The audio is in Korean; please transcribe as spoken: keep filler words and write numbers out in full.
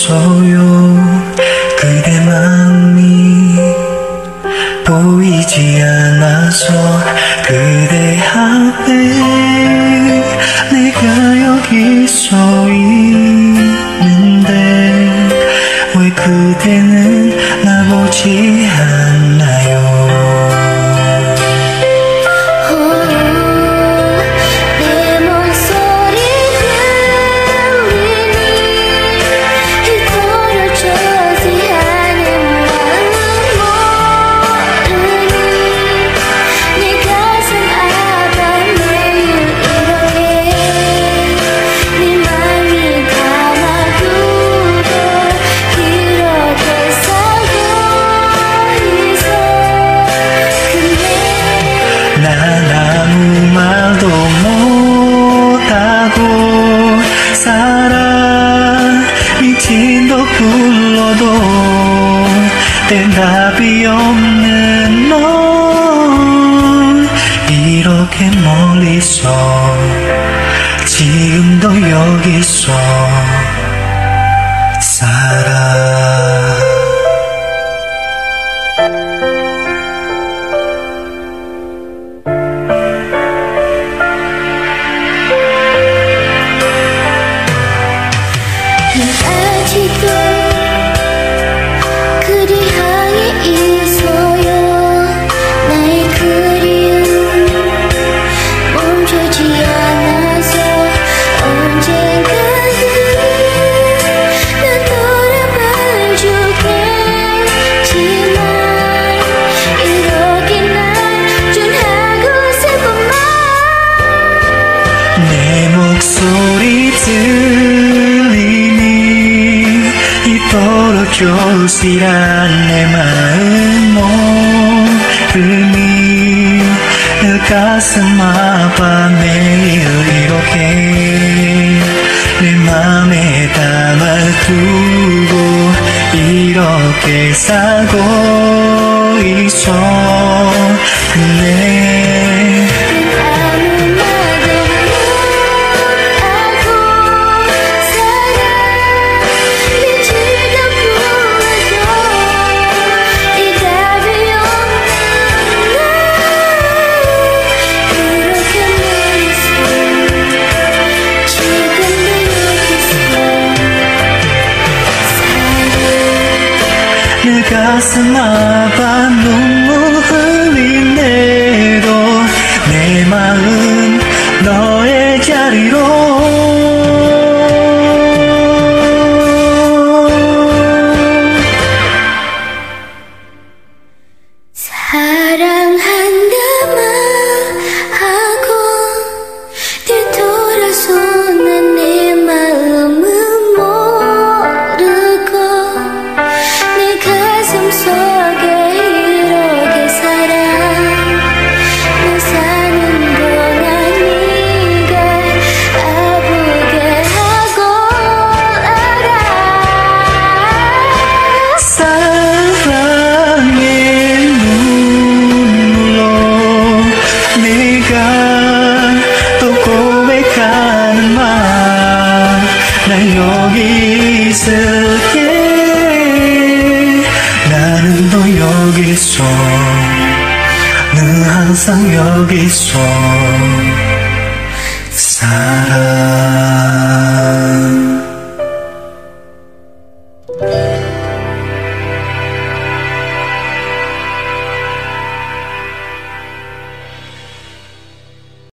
있어요. 그대 마음이 보이지 않아서 그대 앞에 내가 여기 서 있는데 왜 그대는 나 보지 않나요? 난 아무 말도 못하고 살아. 미친도 불러도 대답이 없는 널 이렇게 멀리서 지금도 여기서 살아. 아직도 그리 향해 있어요. 나의 그리움 멈추지 않아서 언젠가는 난 너를 봐주겠지만 이렇게 날 전하고 싶은 말 내 목소리 들리니 이토록 좋으란 내 마음 모르니 내 가슴 아파 매일 이렇게 내 맘에 담아두고 이렇게 살고 있어. 근데 내 가슴 아파 눈물 흘린대도 내 마음 너의 자리로 사랑한다만 하고 뒤돌아서 난 내 마음은 모르고 내 가슴 속에 이렇게 살아. 너 사는 동안 네가 아프게 하고 알아. 사랑의 눈물로 내가 또 고백하는 말 난 여기 있을게. 나는 또 여기 있어. 늘 항상 여기 있어.